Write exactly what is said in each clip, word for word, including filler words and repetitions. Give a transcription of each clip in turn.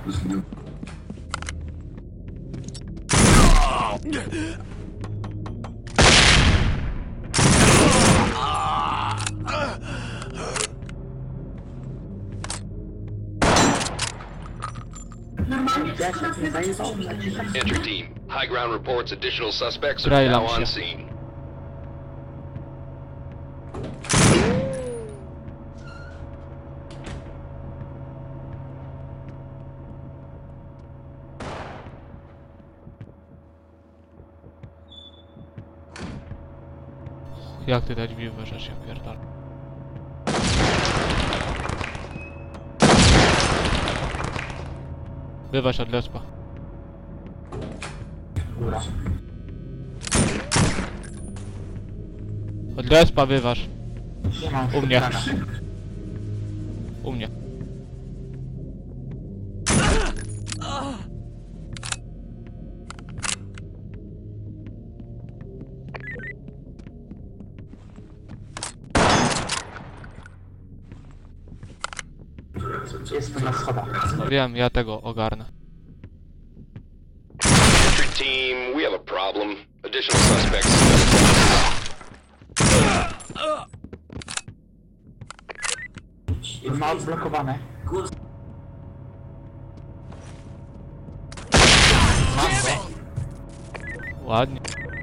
Entry team. High ground reports additional suspects are now on scene. Jak ty te drzwi wyważasz, ja pierdolę. Wyważ od lespa. Góra. Od lespa wyważ. Nie mam U mnie. szukana. U mnie. Jest tu na schodach. No wiem, ja tego ogarnę. Entry team, we have a problem. Additional suspects. Ma odblokowane. Mam go. Ładnie.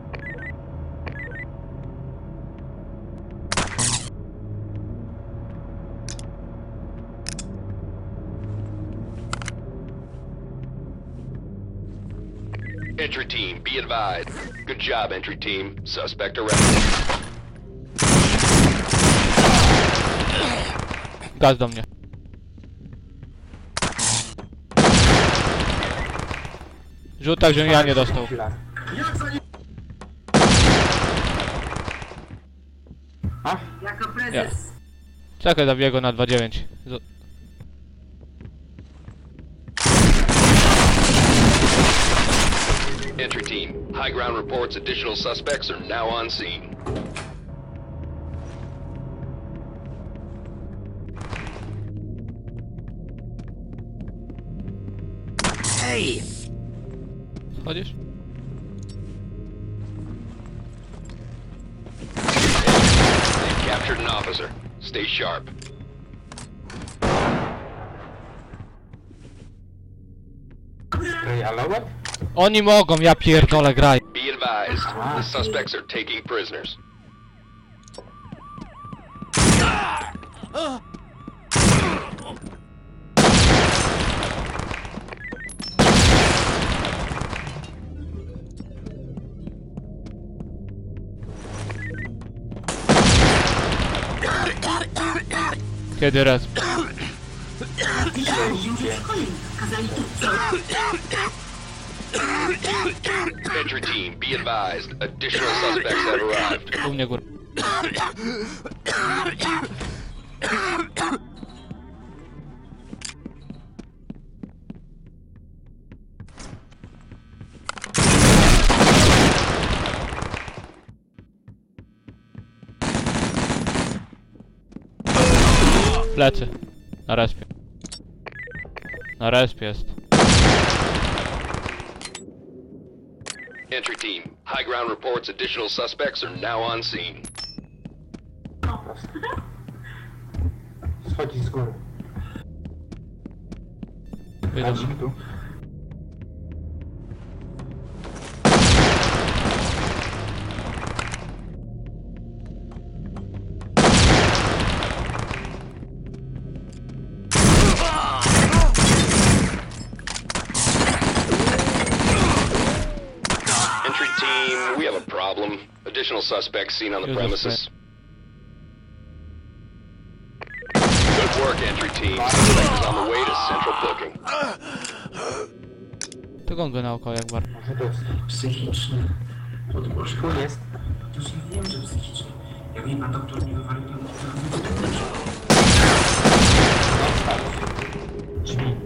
Entry team, be advised. Good job, entry team. Suspect arrested. Gaz do mnie. Rzut tak, żebym ja nie dostał. Filar. A? Jako prezes. Ja. Czekaj, zabiję go na dwa dziewięć. Z Entry team, high ground reports additional suspects are now on scene. Hej! Chodzisz? They've captured an officer. Stay sharp. Realower? Oni mogą, ja pierdolę, graj. Be advised, the suspects are taking prisoners. Kiedy res? Entry team, be advised, additional suspects have arrived. U mnie góra. Plecy. Na respie. Na respie jest. Entry team, high ground reports additional suspects are now on scene. Schodzi z góry. Wyjdą. Lecimy tu. Entry team, we have a problem. Additional suspects seen on the Here's a premises. Good work, entry team. Suspect is on the way to central booking. Tylko on go naokoło jak bar. Może to jest. Psychiczny. Odgłoszę. Tu jest. To się wiem, że psychiczny. Jak mnie pan doktor nie wywalił, to Drzwi.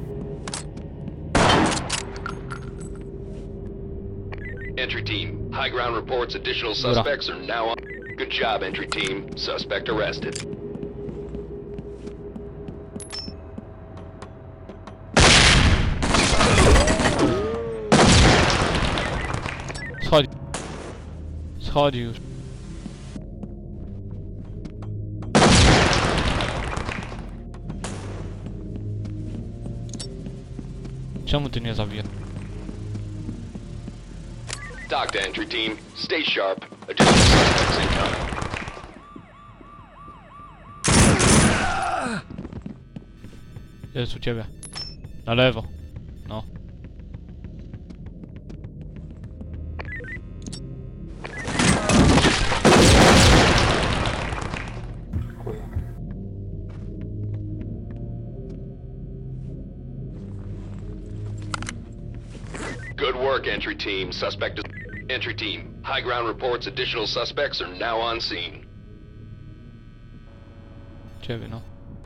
Entry team, high ground reports additional suspects are now on. Good job, entry team. Suspect arrested. Schodzi już. Czemu ty nie zabijasz? Dock to entry team. Stay sharp. Additional suspects incoming. Jest u ciebie. Na lewo. No. Chuj. Good work, entry team. Suspect is... Entry team. High ground reports additional suspects are now on scene. Ciebie, no.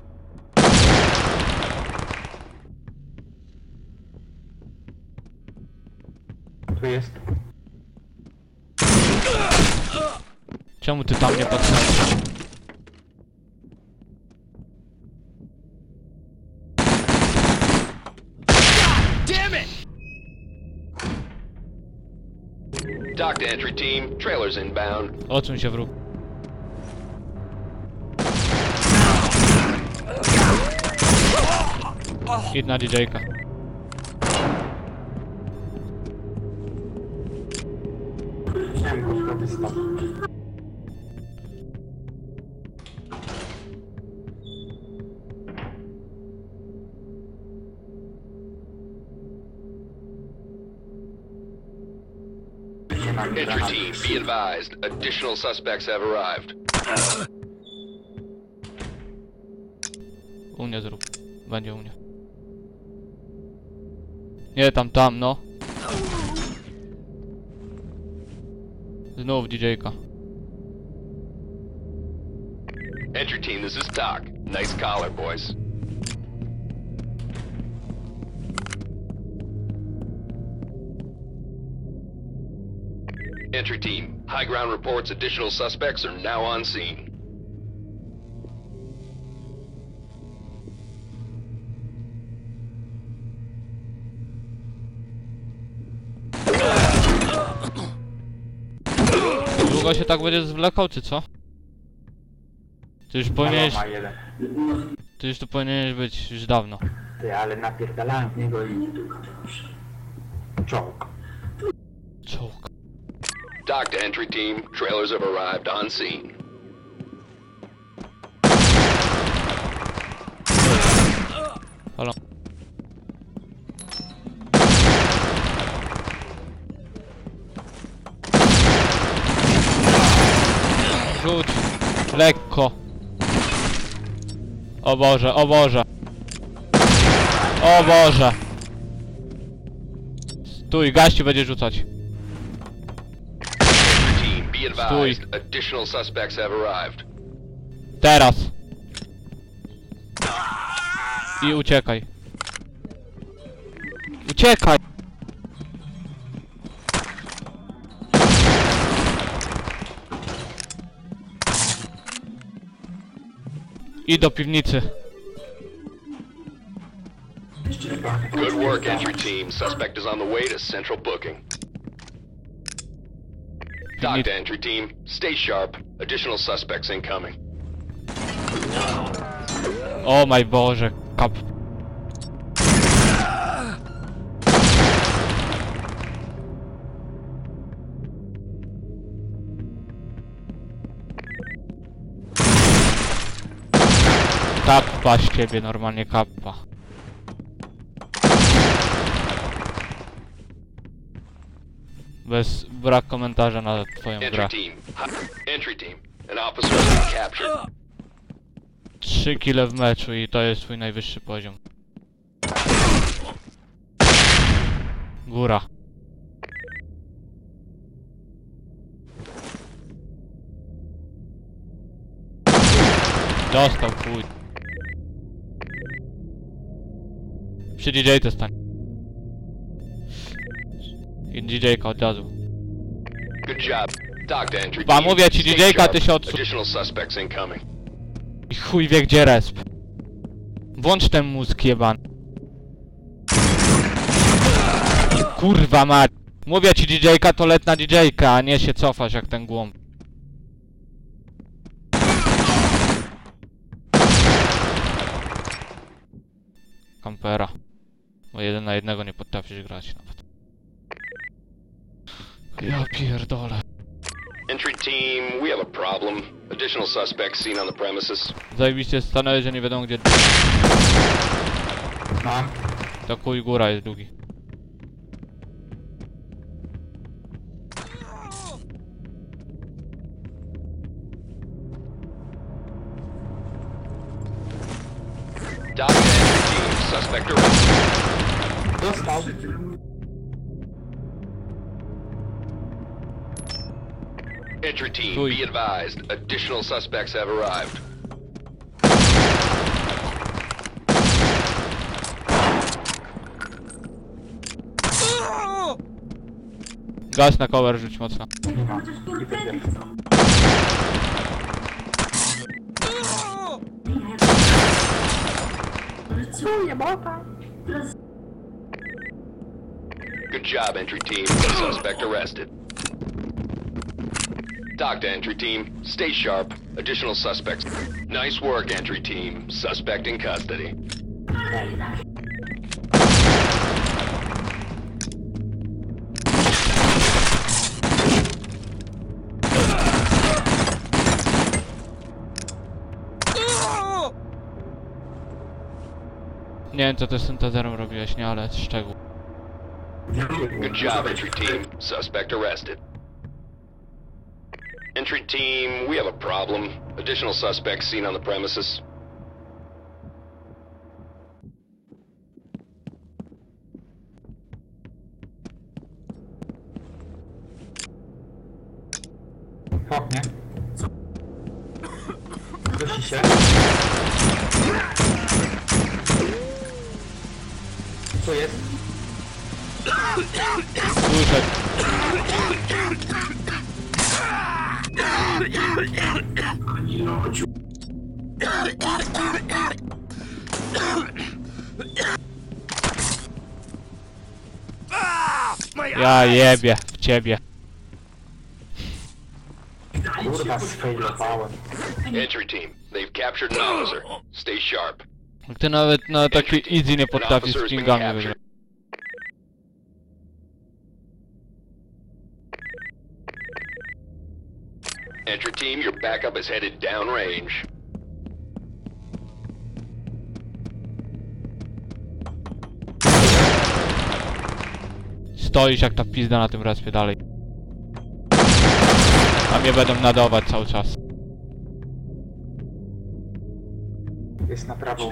Tu jest. Czemu ty tam nie patrzysz? Dock to entry team. Trailers inbound. Odsuń się, wróg. Idź na D J-ka. Chciałem go wtedy stop. Nie mam Entry granatu. team, be advised. Additional suspects have arrived. U mnie zrób. Będzie u mnie. Nie, tam, tam, no. Znów D J-ka. Entry team, this is Doc. Nice collar, boys. Entry team, high ground reports additional suspects are now on scene. Długo się tak będzie zwlekał, czy co? Ty już powinieneś... Ma jeden. Ty już tu powinieneś być już dawno. Ty, ale napierdalałem w niego i... Czołg. Czołg. Dock to entry team, trailers have arrived on scene. Halo. Rzuć. Lekko. O Boże, o Boże. O Boże. Stój, gaści będzie rzucać. Entry team, be Stój. advised. Additional suspects have arrived. Teraz. I uciekaj. Uciekaj! I do piwnicy. Good work, entry team. Suspect is on the way to central booking. Dock to entry team, stay sharp. Additional suspects incoming. O maj Boże, kap. Kappa z ciebie, normalnie kappa. Bez brak komentarza na twoją Entry grę. team, hi- entry team. An officer has been captured. trzy kile w meczu i to jest twój najwyższy poziom. Góra. Dostał chuj. Przy D J to stań. I D J-ka od razu. Good job. Dock to entry Ba, team. mówię ci, stay D J-ka, ty sharp. się odsuń. Additional suspects incoming. I chuj wie gdzie resp. Włącz ten mózg jebany. Kurwa mać. Mówię ci, D J-ka to letna D J-ka, a nie się cofasz jak ten głąb. Kampera. Bo jeden na jednego nie potrafisz grać nawet. Ja pierdolę. Entry team, we have a problem. Additional suspects seen on the premises. Zajebiście stanęli, że nie wiadomo gdzie... Mam. To kuj góra jest długi. Dock to entry team, suspect arrested. Dostał. Entry team, Chuj. be advised. Additional suspects have arrived. Gaz na cover rzuć mocno. Nie ma. I ty pierwszy. Good job, entry team. Suspect arrested. Dock to entry team. Stay sharp. Additional suspects. Nice work, entry team. Suspect in custody. Nie wiem co ty z syntezerem robiłeś, nie, ale szczegół. Good job, entry team. Suspect arrested. Entry team, we have a problem. Additional suspects seen on the premises. Hopnie. Dusi się. Tu jest. Słyszę. Ani lodziu. Ja jebie w ciebie. Kurwa, sfailowałem. Entry team, they've captured an officer. Stay sharp. Ty nawet na taki easy nie An potrafisz officer z has been pingami captured. wygrać. Entry team, your backup is headed downrange. Stoisz jak ta pizda na tym respie dalej. A mnie będą nadować cały czas. Jest na prawo.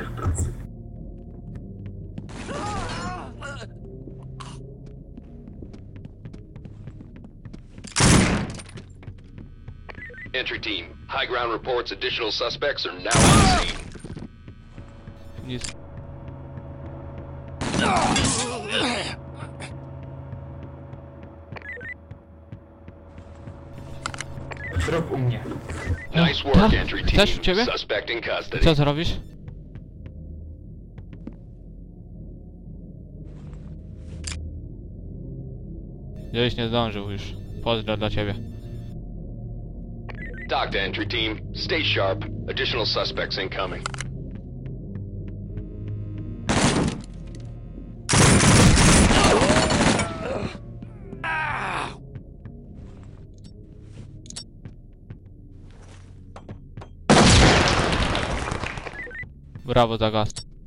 Entry team, high ground reports additional suspects are now on scene. Nic. Zrób u mnie. Nice work, tak? entry Chcesz u team. ciebie? Suspect in custody. Co zrobisz? Gdzieś nie zdążył już. Pozdro dla ciebie. Dock to entry team. Stay sharp. Additional suspects incoming. Brawo za gaz.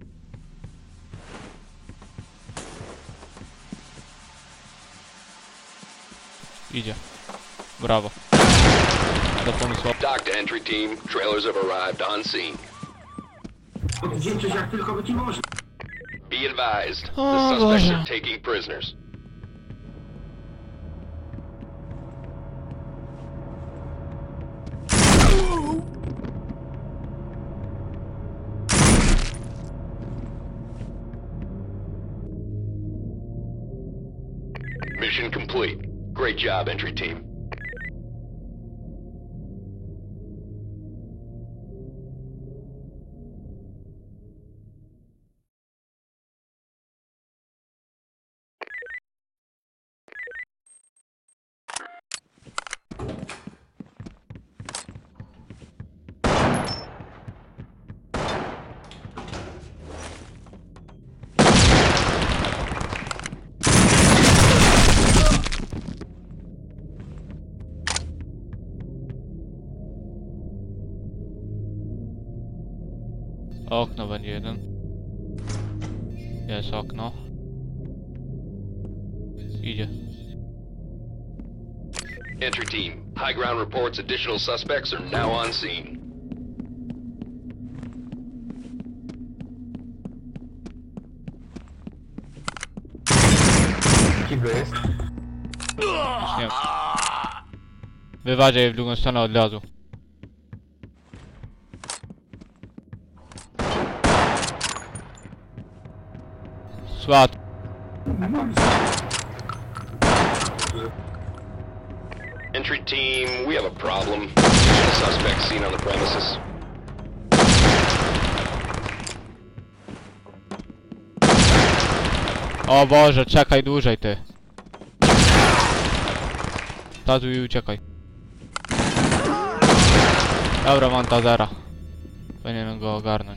Idzie. Brawo. Do pomysłu. Dock to entry team. Trailers have arrived on scene. Odwdzięczyć jak tylko być może. Be advised. The Oh, suspects Boże. are taking prisoners. Mission complete. Great job, entry team. Okno będzie jeden. Jest okno. Idzie. Entry team, high ground reports additional suspects are now on scene. Kibel jest. Już nie. Wywadzie je w drugą stronę od razu. Sład. Entry team, we have a problem. Additional suspects seen on the premises. O Boże, czekaj dłużej ty. Tazuj i uciekaj. Dobra, mam tazera. Powinienem go ogarnąć.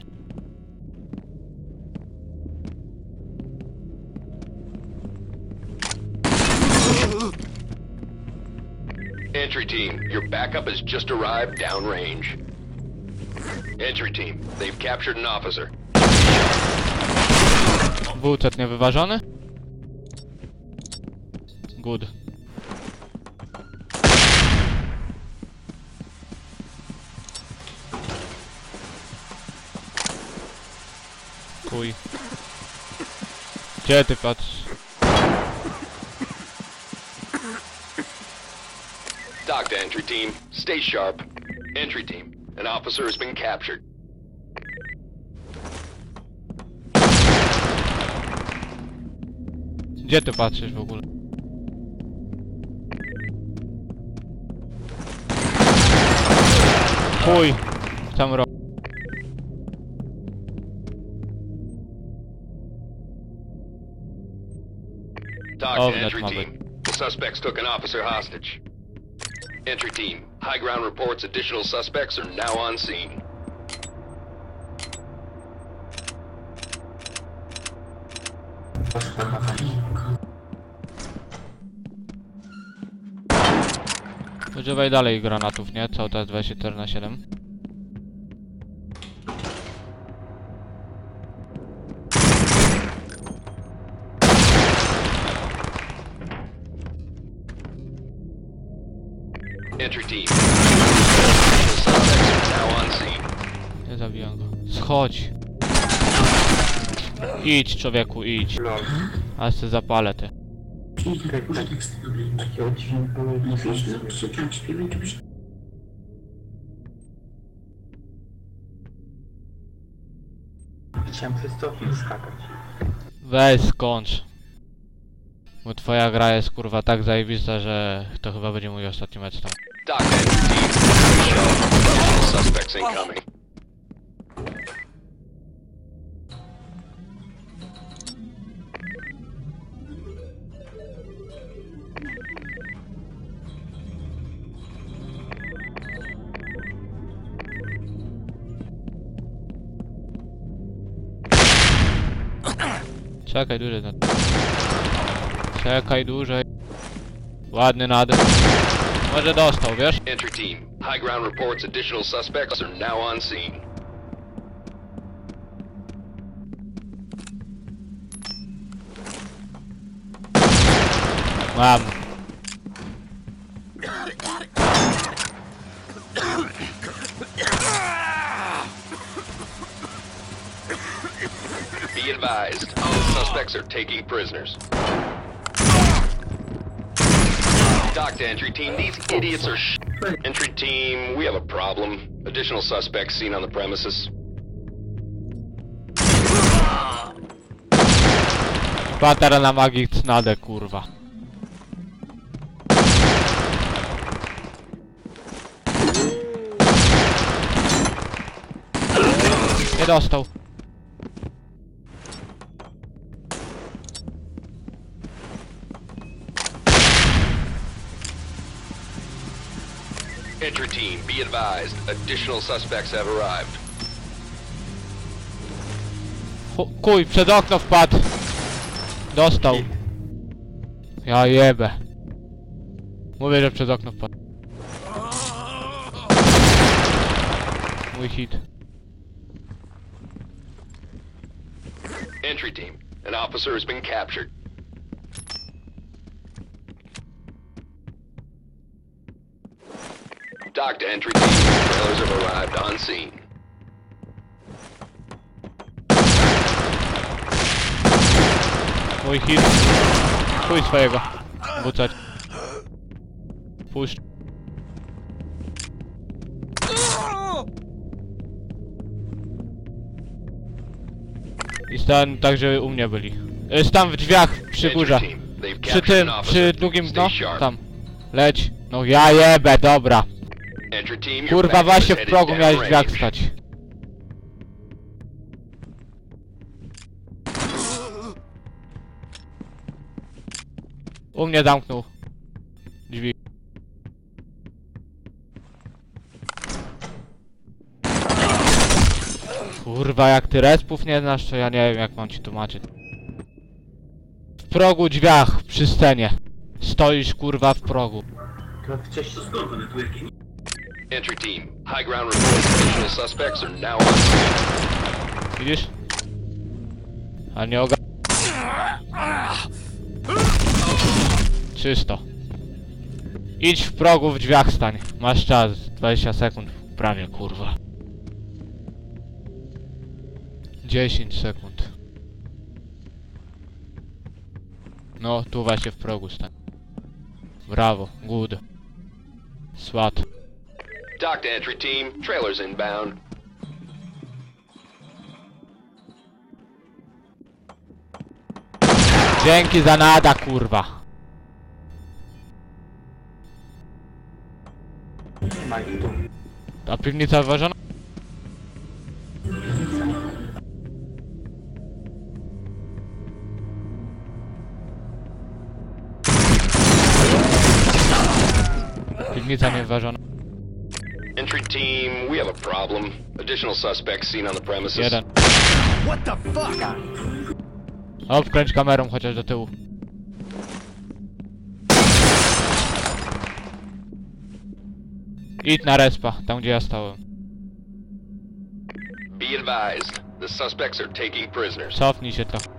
Entry team, your backup has just arrived downrange. Entry team, they've captured an officer. Bucet niewyważony? Good. Chuj. Gdzie ty patrz? Talk to entry team. Stay sharp. Entry team, an officer has been captured. Gdzie ty patrzysz w ogóle? Chuj! Tam ro... Talk Oh, to that's entry my team. The suspects took an officer hostage. Entry team, high ground reports additional suspects are now on scene. Używaj dalej granatów, nie? Cały czas dwadzieścia cztery na siedem. Entry team. Additional suspects are now on scene. Nie zabijam go. Schodź! Idź, człowieku, idź. Lol. A se zapalę ty. Użytek z tego linii. Takiego dźwięku nie Wiesz, słyszę. że przeciąg śpiewy, czy byś... Chciałem przez cofnik skakać. Weź skończ. Bo twoja gra jest kurwa tak zajebista, że to chyba będzie mój ostatni mecz tam. Talk to entry team. Stay sharp. Additional suspects incoming. Czekaj dłużej. na- Czekaj dłużej. Ładny nad. Może dostał, wiesz? Entry team, high ground reports additional suspects are now on scene. Mam. Be advised, all suspects are taking prisoners. Talk to entry team, these idiots are sh- Entry team, we have a problem. Additional suspects seen on the premises. Patera na magii cnadę, kurwa. Nie dostał. Entry team, be advised, additional suspects have arrived. Chu- Kuj, przed okno wpadł. Dostał. Ja jebę. Mówię, że przez okno wpadł. Mój hit. Entry team, an officer has been captured. Dock to entry team. Trailers have arrived on scene. Mój hit. Chuj swojego. Bucać. Puść. I stan tak, żeby u mnie byli. Y, Stan w drzwiach przy górze. Entry team, they've Przy captured tym, an przy officer. drugim, Stay no, sharp. tam. Leć. No ja jebę, dobra. Entry team, your Kurwa, backup właśnie is w headed progu down miałeś w drzwiach range. stać. U mnie zamknął drzwi. Kurwa, jak ty respów nie znasz, to ja nie wiem, jak mam ci tłumaczyć. W progu drzwiach, przy scenie. Stoisz, kurwa, w progu. To wcześniej. Entry team, high ground reports additional suspects are now on scene. Widzisz? A nie oga... Czysto. Idź w progu, w drzwiach stań. Masz czas, dwadzieścia sekund. Prawie, kurwa. dziesięć sekund. No, tu właśnie w progu stań. Brawo, good. Swat. Dock to entry team, trailers inbound. Dzięki za nada, kurwa. Ma ich tu. A piwnica wyważona? Piwnica nie wyważona. Entry team, we have a problem. Additional suspects seen on the premises. Jeden. Obkręć kamerą chociaż do tyłu. Idź na respa, tam gdzie ja stałem. Be advised, the suspects are taking prisoners. Cofnij się to.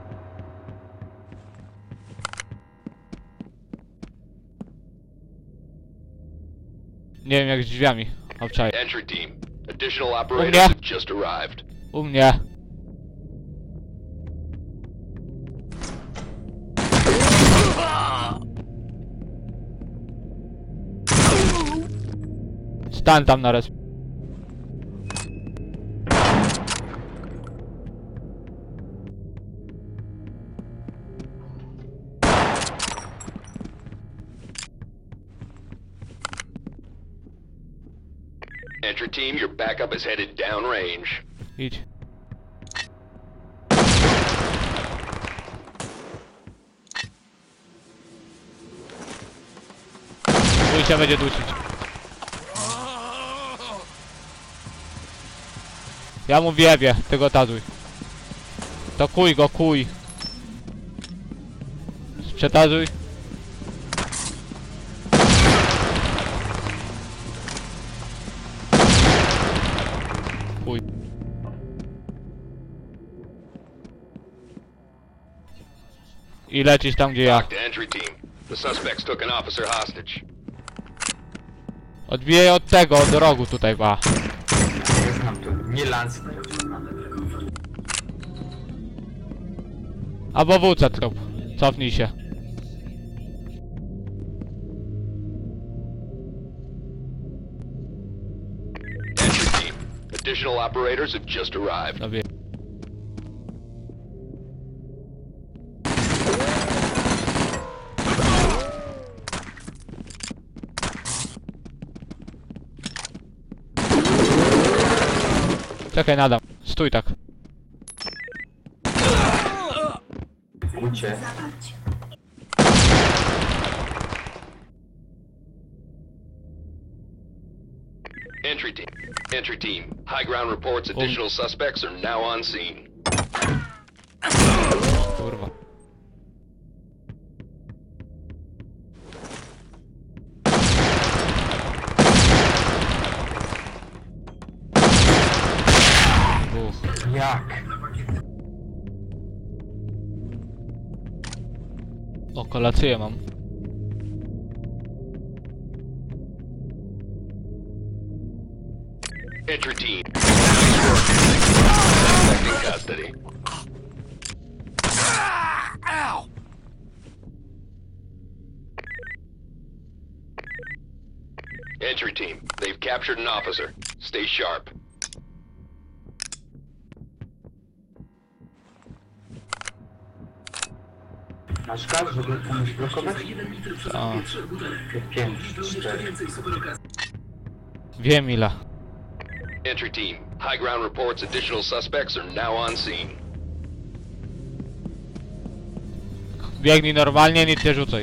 Nie wiem jak z drzwiami. Obczaj. Entry team, additional operators mnie. have just arrived. U mnie. Stań tam na resp. Entry team, your backup is headed downrange. Idź. Chuj się będzie dusić. Ja mu wiebie, ty go tazuj. To kuj go, kuj. Przetazuj. Kuj. I lecisz tam gdzie ja. Dock to entry team. The suspects took an officer hostage. Odbijaj od tego, od rogu tutaj, ba. Nie znam tu. Nie lans. Albo wódce trop. Cofnij się. Entry team, additional operators have just arrived. Dobie. Czekaj, nadam. Stój tak. Ucie. Entry team, entry team, high ground reports additional suspects are now on scene. Kurwa. Buch. Jak? kolację mam. Entry team. Suspect in custody. Entry team. They've captured an officer. Stay sharp. Masz gaz, żeby komuś blokować? A, pięć, cztery. wiem ile. Entry team. High ground reports additional suspects are now on scene. Biegnij normalnie, nic nie rzucaj.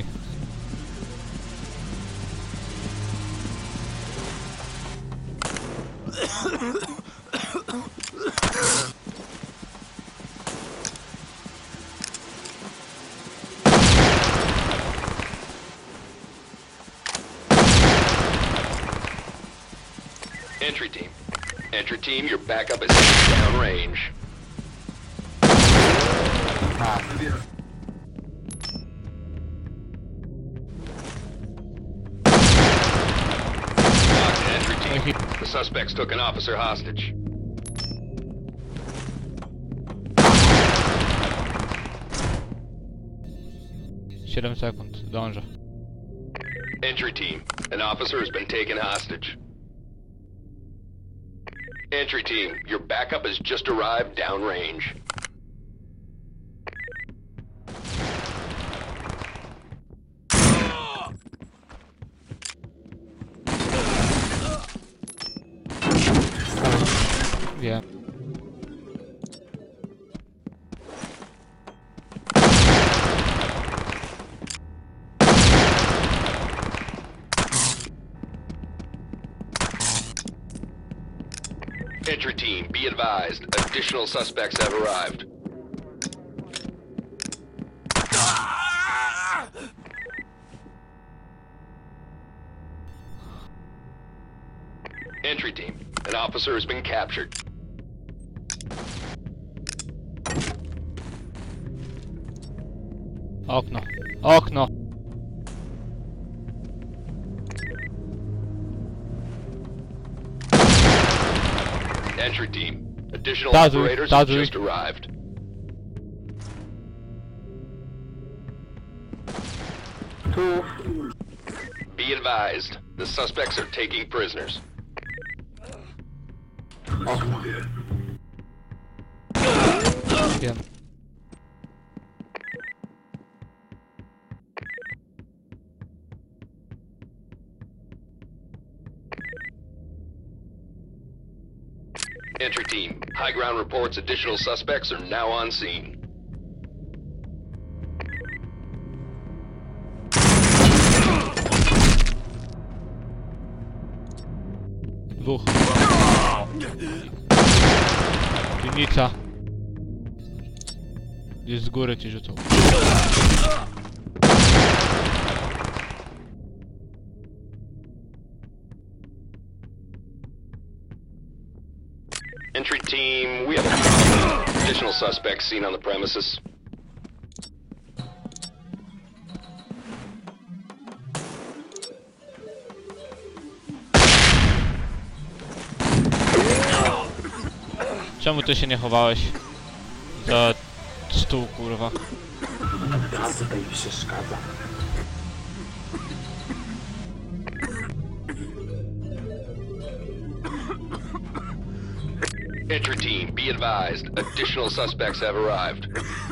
Entry team. Entry team, your backup is downrange. A, Talk to entry team. The suspects took an officer hostage. siedem sekund, dążę. Entry team. An officer has been taken hostage. Entry team, your backup has just arrived downrange. Wiem. Entry team, be advised. Additional suspects have arrived. Entry team, an officer has been captured. Okno. Okno. Entry team, additional Tazu, operators have Tazu. just arrived. tu. Be advised, the suspects are taking prisoners. Okno. Wiem. Entry team, high ground reports additional suspects are now on scene. Dwóch. Piwnica. Gdzieś z góry ci rzucą. Entry team, we have a additional suspects seen on the premises. Czemu ty się nie chowałeś? Za stół, kurwa. Gaz tutaj przeszkadza. Entry team, be advised, additional suspects have arrived.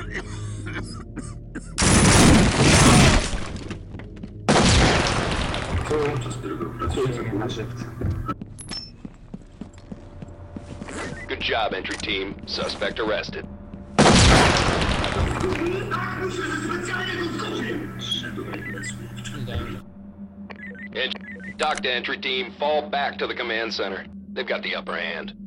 Tu. Tu na żywce. Good job, entry team. Suspect arrested. Ent- Talk to entry team. Fall back to the command center. They've got the upper hand.